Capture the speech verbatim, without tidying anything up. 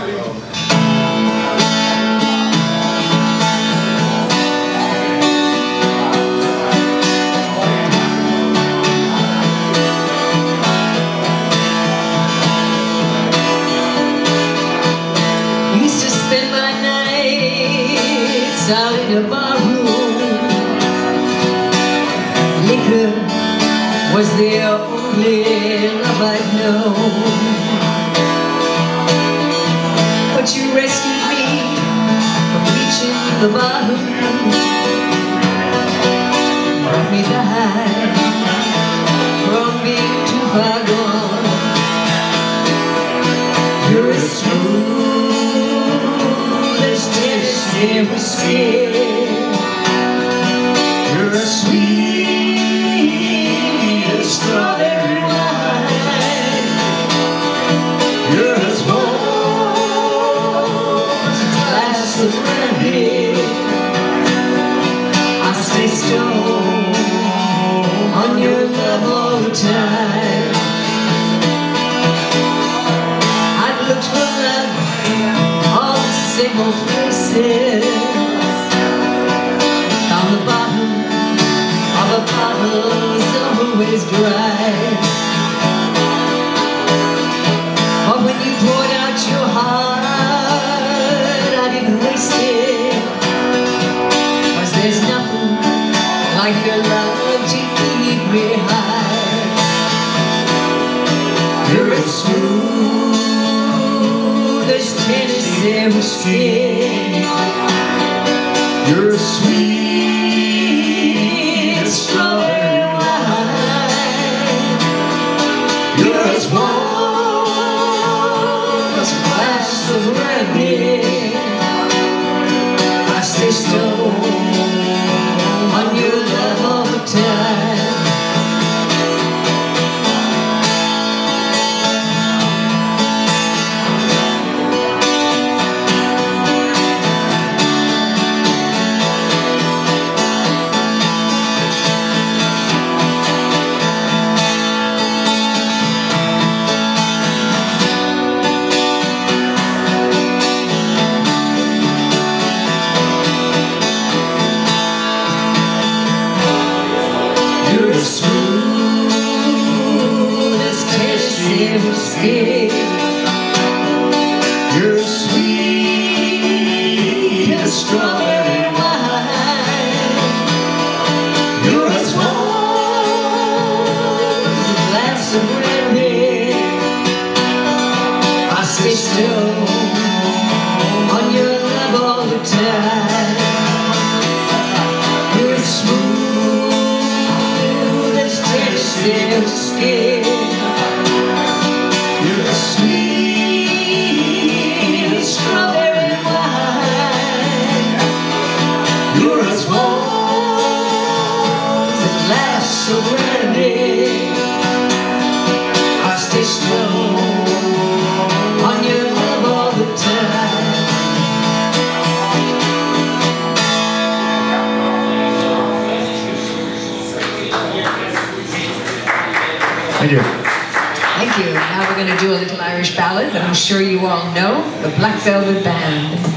Out in a bar room, liquor was the only love I'd known. But you rescued me from reaching the bottom, brought me back from being too far gone. You're as smooth as Tennessee whiskey. You're as sweet as strawberry wine. You're as warm as a glass of brandy. I stay stoned on your love all the time. I've looked for love all the same old places. Found the bottom of a bottle is always dry. But when you poured out your heart, I didn't waste it. 'Cause there's nothing like your love to keep me high. You're as smooth as Tennessee whiskey. You're as sweet as strawberry wine. You're as warm as a glass of brandy. I stay stoned on your love all the time. You're as smooth as Tennessee whiskey. You're as sweet as strawberry wine. You're as warm as a glass of brandy. I stay stoned on your love all the time. You're as smooth as Tennessee whiskey. You're as sweet as strawberry wine. You're as warm as a glass of brandy. I stay stoned on your love all the time. Thank you. Thank you. Now we're going to do a little Irish ballad that I'm sure you all know, the Black Velvet Band.